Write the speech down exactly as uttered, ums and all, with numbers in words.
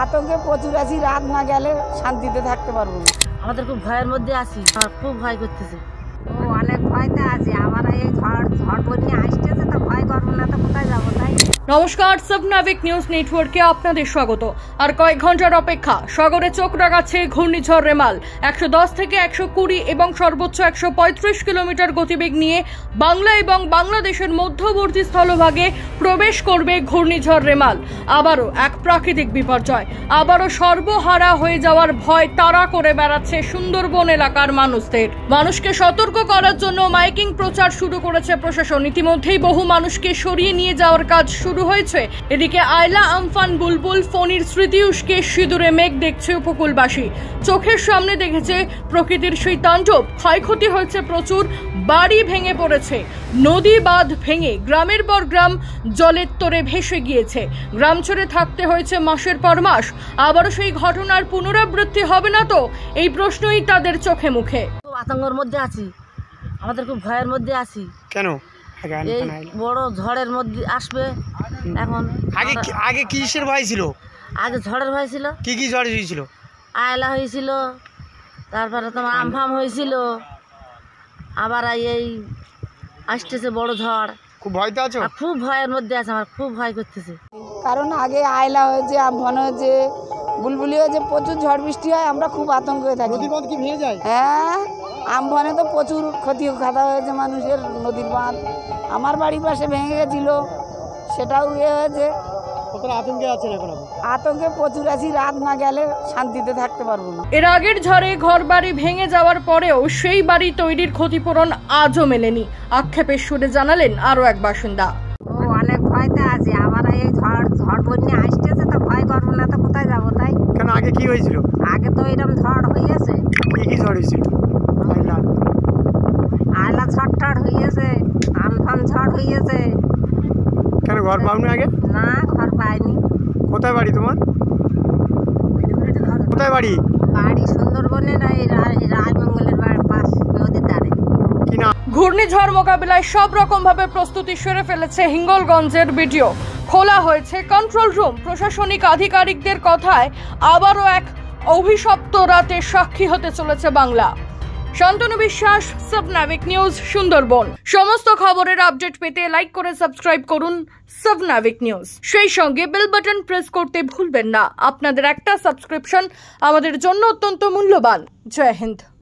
আতঙ্কে প্রচুর আছি, রাত না গেলে শান্তিতে থাকতে পারবো না। আমাদের খুব ভয়ের মধ্যে আছি, আমার খুব ভয় করতেছে। ও অনেক ভয়তে আছি, আবার এই ঝড় ঝড় বন্যা আসতেছে, তো ভয় করবো না তো কোথায় যাবো তাই। নমস্কার, সাবনাভিক নিউজ নেটওয়ার্কে আপনাদের স্বাগত। আর কয়েক ঘন্টার অপেক্ষা, সাগরে চোখ রাগাচ্ছে ঘূর্ণিঝড় রেমাল। একশো দশ থেকে একশো কুড়ি এবং সর্বোচ্চ একশো পঁয়ত্রিশ কিলোমিটার গতিবেগ নিয়ে বাংলা এবং বাংলাদেশের মধ্যবর্তী স্থলভাগে প্রবেশ করবে ঘূর্ণিঝড় রেমাল। আবারও এক প্রাকৃতিক বিপর্যয়, আবারও সর্বহারা হয়ে যাওয়ার ভয় তাড়া করে বেড়াচ্ছে সুন্দরবন এলাকার মানুষদের। মানুষকে সতর্ক করার জন্য মাইকিং প্রচার শুরু করেছে প্রশাসন। ইতিমধ্যেই বহু মানুষকে সরিয়ে নিয়ে যাওয়ার কাজ শুরু হয়েছে। এদিকে আয়লা, আমফান, বুলবুল, ফণীর স্মৃতি উস্কে সিঁদুরে মেঘ দেখছে উপকূলবাসী। চোখের সামনে দেখেছে প্রকৃতির সেই তাণ্ডব। ক্ষয়ক্ষতি হয়েছে প্রচুর, বাড়ি ভেঙে পড়েছে, নদী বাঁধ ভেঙে গ্রামের পর গ্রাম জলের তোরে ভেসে গিয়েছে। গ্রাম ছেড়ে থাকতে হয়েছে মাসের পর মাস। আবারও সেই ঘটনার পুনরাবৃত্তি হবে না তো, এই প্রশ্নই তাদের চোখে মুখে। খুব আতঙ্কের মধ্যে আছি, আমাদের খুব ভয়ের মধ্যে আছি। কেন? এই বড় ঝড়ের মধ্যে আসবে এখন। আগে আগে কিসের ভয় ছিল? আগে ঝড়ের ভয় ছিল। কি কি ঝড় হয়েছিল? আয়লা হয়েছিল, তারপরে তোমার আমফাম হয়েছিল, আবার এই আসতেছে বড় ঝড়। খুব ভয়তে আছো? খুব ভয়ের মধ্যে আছে, আমার খুব ভয় করতেছে। কারণ আগে আয়লা হয়েছে, আমফান হয়েছে, বুলবুলি হয়েছে, প্রচুর ঝড় বৃষ্টি হয়, আমরা খুব আতঙ্ক হয়ে থাকি। নদী বাঁধ কি ভেঙে যায়? হ্যাঁ, আমফানে তো প্রচুর ক্ষতি খাতা হয়েছে মানুষের। নদীর বাঁধ আমার বাড়ির পাশে ভেঙে গেছিল, সেটাও ইয়ে হয়েছে। আতঙ্কে আছেন এখন? আতঙ্কে প্রচুর আছি, রাত না গেলে শান্তিতে থাকতে পারবো না। এর আগের ঝড়ে ঘর বাড়ি ভেঙে যাওয়ার পরেও সেই বাড়ি তৈরির ক্ষতিপূরণ আজও মেলেনি, আক্ষেপের সুরে জানালেন আরো এক বাসিন্দা। ও অনেক ভয়তে আছি, আবার এই ঝড় ঝড় বন্যা আসতেছে, তো ভয় করবো না তো কোথায় যাবো তাই। কেন? আগে কি হয়েছিল? আগে তো এরকম ঝড় হয়েছে। কি কি ঝড় হয়েছিল? আয়লা আয়লা ঝড় টড় হয়েছে, আমফান ঝড় হয়েছে। কেন ঘর পাওনি আগে? না, ঘর পাইনি। কোথায় বাড়ি তোমার? কোথায় বাড়ি? বাড়ি সুন্দরবনের এই রাজমঙ্গলের পাশ, নদীর ধারে। কি না? ঘূর্ণিঝড় মোকাবিলায় সব রকম ভাবে প্রস্তুতি সেরে ফেলেছে হিঙ্গলগঞ্জের বিডিও। খোলা হয়েছে কন্ট্রোল রুম। প্রশাসনিক আধিকারিকদের কথায় আবারও এক অভিশপ্ত রাতে সাক্ষী হতে চলেছে বাংলা। শান্তনু বিশ্বাস, সাবনাভিক নিউজ, সুন্দরবন। সমস্ত খবরের আপডেট পেতে লাইক করে সাবস্ক্রাইব করুন সাবনাভিক নিউজ। সেই সঙ্গে বেল বাটন প্রেস করতে ভুলবেন না। আপনাদের একটা সাবস্ক্রিপশন আমাদের জন্য অত্যন্ত মূল্যবান। জয় হিন্দ।